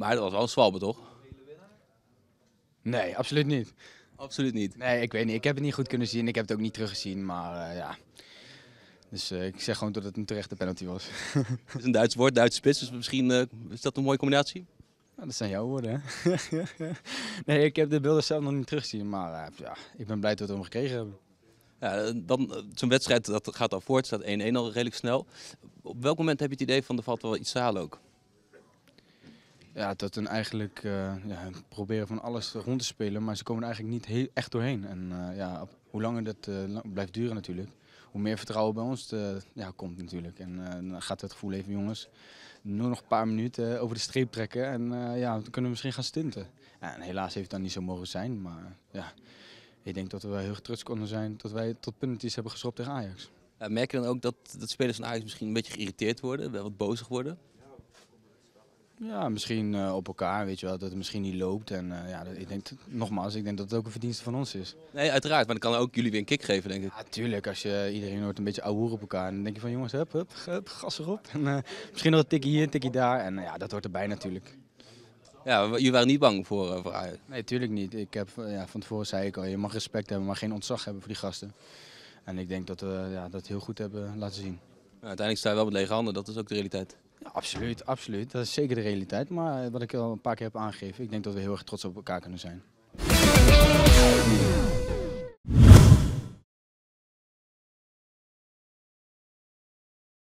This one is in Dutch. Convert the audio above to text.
Maar dat was wel een zwalbe, toch? Nee, absoluut niet. Absoluut niet. Nee, ik weet niet. Ik heb het niet goed kunnen zien. Ik heb het ook niet teruggezien. Maar ja. Dus ik zeg gewoon dat het een terechte penalty was. Het is een Duits woord, Duitse spits, dus misschien is dat een mooie combinatie? Nou, dat zijn jouw woorden, hè? Nee, ik heb de beelden zelf nog niet teruggezien. Maar ja, ik ben blij dat we hem gekregen hebben. Ja, dan zo'n wedstrijd dat gaat al voort, staat 1-1 al redelijk snel. Op welk moment heb je het idee van er valt wel iets te halen ook? Ja, dat we eigenlijk ja, proberen van alles rond te spelen, maar ze komen er eigenlijk niet echt doorheen. En ja, hoe langer dat blijft duren natuurlijk, hoe meer vertrouwen bij ons ja, komt natuurlijk. En dan gaat het gevoel even, jongens, nu nog een paar minuten over de streep trekken en ja, dan kunnen we misschien gaan stunten. Ja, en helaas heeft het dan niet zo mogen zijn, maar ja, ik denk dat we wel heel erg trots konden zijn dat wij tot penalties hebben geschopt tegen Ajax. Ja, merk je dan ook dat spelers van Ajax misschien een beetje geïrriteerd worden, wel wat bozig worden? Ja, misschien op elkaar, weet je wel, dat het misschien niet loopt. En ja, ik denk, nogmaals, ik denk dat het ook een verdienste van ons is. Nee, uiteraard, maar dan kan ook jullie weer een kick geven, denk ik. Ja, tuurlijk, als je iedereen hoort een beetje ouwehoer op elkaar, dan denk je van jongens, hup, gas erop. En misschien nog een tikje hier, een tikje daar. En ja, dat hoort erbij natuurlijk. Ja, jullie waren niet bang voor Ajax. Nee, tuurlijk niet. Ik heb, ja, van tevoren zei ik al, je mag respect hebben, maar geen ontzag hebben voor die gasten. En ik denk dat we ja, dat heel goed hebben laten zien. Ja, uiteindelijk sta je wel met lege handen, dat is ook de realiteit. Ja, absoluut, absoluut. Dat is zeker de realiteit. Maar wat ik al een paar keer heb aangegeven, ik denk dat we heel erg trots op elkaar kunnen zijn.